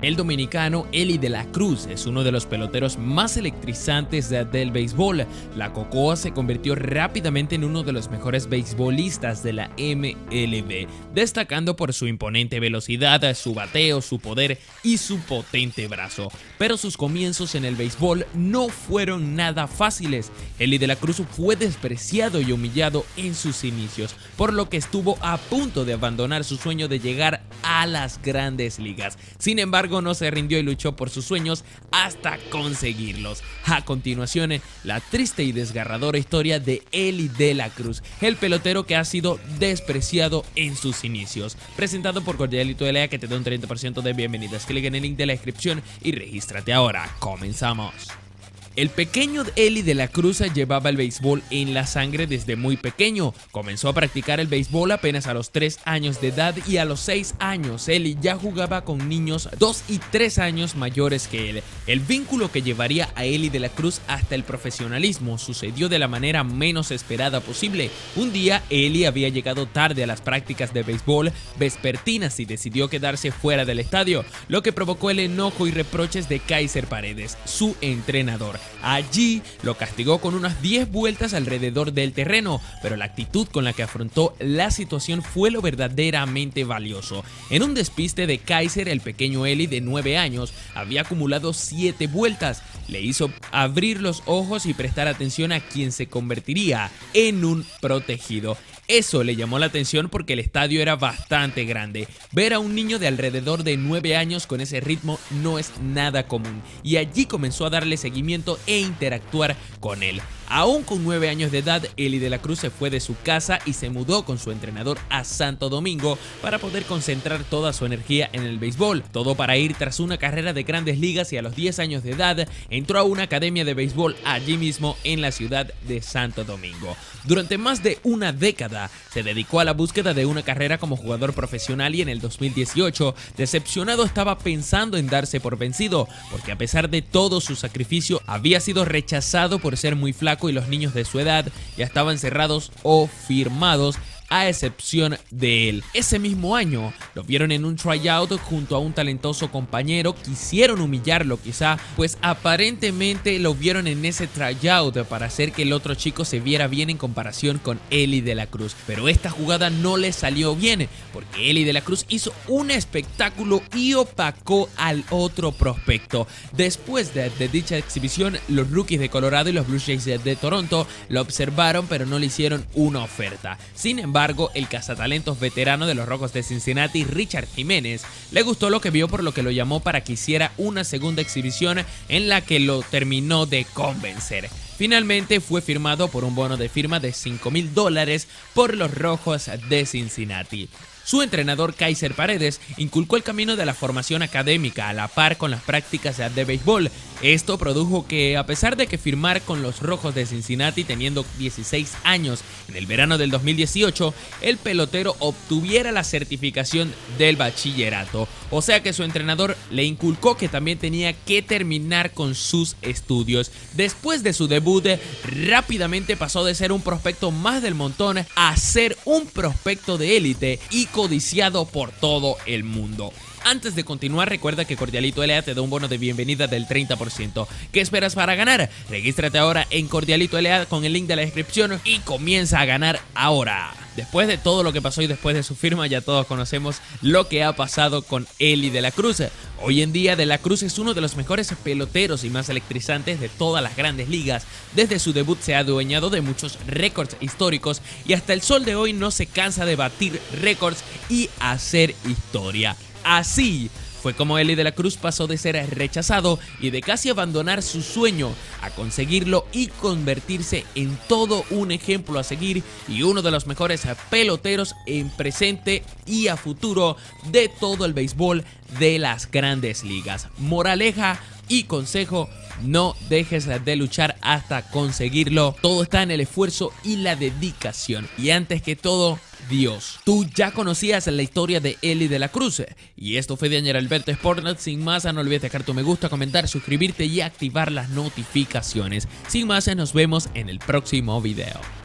El dominicano Eli de la Cruz es uno de los peloteros más electrizantes del béisbol. La Cocoa se convirtió rápidamente en uno de los mejores beisbolistas de la MLB, destacando por su imponente velocidad, su bateo, su poder y su potente brazo. Pero sus comienzos en el béisbol no fueron nada fáciles. Eli de la Cruz fue despreciado y humillado en sus inicios, por lo que estuvo a punto de abandonar su sueño de llegar a las grandes ligas. Sin embargo, no se rindió y luchó por sus sueños hasta conseguirlos. A continuación, la triste y desgarradora historia de Eli de la Cruz, el pelotero que ha sido despreciado en sus inicios. Presentado por Cordialito LA, que te da un 30% de bienvenidas. Clic en el link de la descripción y regístrate ahora. Comenzamos. El pequeño Eli de la Cruz llevaba el béisbol en la sangre desde muy pequeño. Comenzó a practicar el béisbol apenas a los 3 años de edad y a los 6 años Eli ya jugaba con niños 2 y 3 años mayores que él. El vínculo que llevaría a Eli de la Cruz hasta el profesionalismo sucedió de la manera menos esperada posible. Un día Eli había llegado tarde a las prácticas de béisbol vespertinas y decidió quedarse fuera del estadio, lo que provocó el enojo y reproches de Kaiser Paredes, su entrenador. Allí lo castigó con unas 10 vueltas alrededor del terreno, pero la actitud con la que afrontó la situación fue lo verdaderamente valioso. En un despiste de Kaiser, el pequeño Eli de 9 años había acumulado 7 vueltas. Le hizo abrir los ojos y prestar atención a quien se convertiría en un protegido. Eso le llamó la atención porque el estadio era bastante grande. Ver a un niño de alrededor de 9 años con ese ritmo no es nada común, y allí comenzó a darle seguimiento e interactuar con él. Aún con 9 años de edad, Eli de la Cruz se fue de su casa y se mudó con su entrenador a Santo Domingo para poder concentrar toda su energía en el béisbol. Todo para ir tras una carrera de grandes ligas, y a los 10 años de edad entró a una academia de béisbol allí mismo en la ciudad de Santo Domingo. Durante más de una década se dedicó a la búsqueda de una carrera como jugador profesional, y en el 2018, decepcionado, estaba pensando en darse por vencido, porque a pesar de todo su sacrificio había sido rechazado por ser muy flaco y los niños de su edad ya estaban cerrados o firmados, a excepción de él. Ese mismo año lo vieron en un tryout junto a un talentoso compañero. Quisieron humillarlo quizá, pues aparentemente lo vieron en ese tryout para hacer que el otro chico se viera bien en comparación con Eli de la Cruz. Pero esta jugada no le salió bien, porque Eli de la Cruz hizo un espectáculo y opacó al otro prospecto. Después de dicha exhibición, los rookies de Colorado y los Blue Jays de Toronto lo observaron, pero no le hicieron una oferta. Sin embargo, el cazatalentos veterano de los Rojos de Cincinnati, Richard Jiménez, le gustó lo que vio, por lo que lo llamó para que hiciera una segunda exhibición en la que lo terminó de convencer. Finalmente fue firmado por un bono de firma de $5,000 por los Rojos de Cincinnati. Su entrenador Kaiser Paredes inculcó el camino de la formación académica a la par con las prácticas de béisbol. Esto produjo que, a pesar de que firmar con los Rojos de Cincinnati teniendo 16 años en el verano del 2018, el pelotero obtuviera la certificación del bachillerato. O sea que su entrenador le inculcó que también tenía que terminar con sus estudios. Después de su debut, rápidamente pasó de ser un prospecto más del montón a ser un prospecto de élite y codiciado por todo el mundo. Antes de continuar, recuerda que Cordialito LA te da un bono de bienvenida del 30%. ¿Qué esperas para ganar? Regístrate ahora en Cordialito LA con el link de la descripción y comienza a ganar ahora. Después de todo lo que pasó y después de su firma, ya todos conocemos lo que ha pasado con Eli de la Cruz. Hoy en día, de la Cruz es uno de los mejores peloteros y más electrizantes de todas las grandes ligas. Desde su debut se ha adueñado de muchos récords históricos y hasta el sol de hoy no se cansa de batir récords y hacer historia. Así fue como Eli de la Cruz pasó de ser rechazado y de casi abandonar su sueño a conseguirlo y convertirse en todo un ejemplo a seguir y uno de los mejores peloteros en presente y a futuro de todo el béisbol de las grandes ligas. Moraleja y consejo: no dejes de luchar hasta conseguirlo. Todo está en el esfuerzo y la dedicación. Y antes que todo, Dios. Tú ya conocías la historia de Eli de la Cruz. Y esto fue Daniel Alberto Sportnet. Sin más, no olvides dejar tu me gusta, comentar, suscribirte y activar las notificaciones. Sin más, nos vemos en el próximo video.